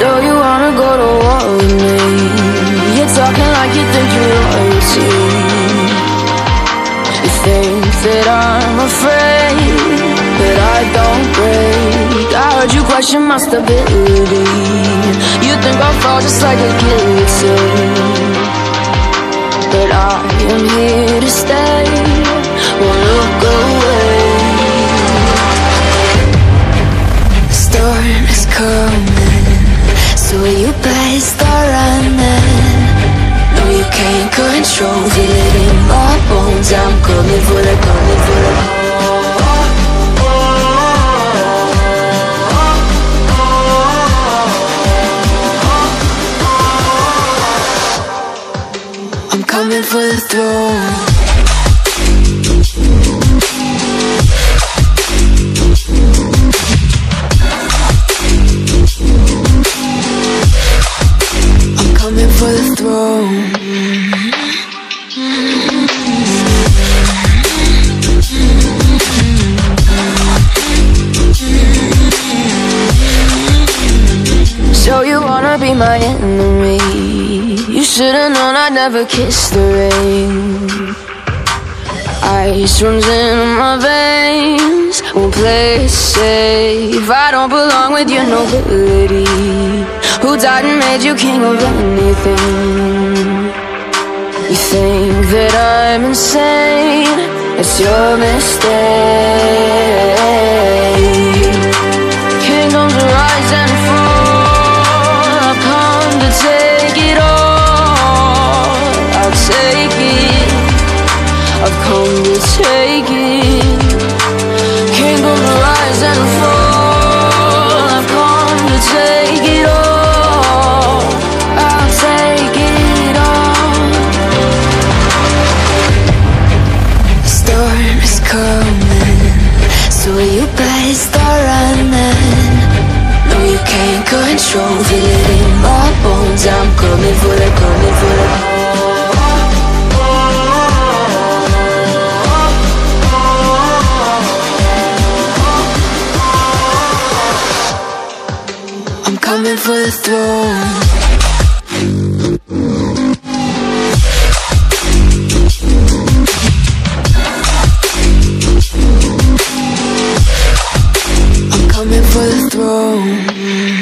So you wanna go to war with me? You're talking like you think you're royalty. You think that I'm afraid, but I don't break. I heard you question my stability. You think I'll fall just like a guillotine, but I am here to stay. Won't look away. The storm is coming, so you better start running. No, you can't control, feel it in my bones. I'm coming for the, coming for the. I'm coming for the throne. I'm coming for the throne. So you wanna be my enemy? You should've known I'd never kiss the rain. Ice runs in my veins, won't play it safe. I don't belong with your nobility. Who died and made you king of anything? You think that I'm insane? It's your mistake. Kingdoms rise and fall, I've come to take it all. I'll take it, I've come to take it. Kingdoms rise and fall, I've come to take it all. I'll take it all. The storm is coming, so you better start running. No, you can't control, feel it in my bones. I'm coming for the, coming for the. I'm coming for the throne. I'm coming for the throne.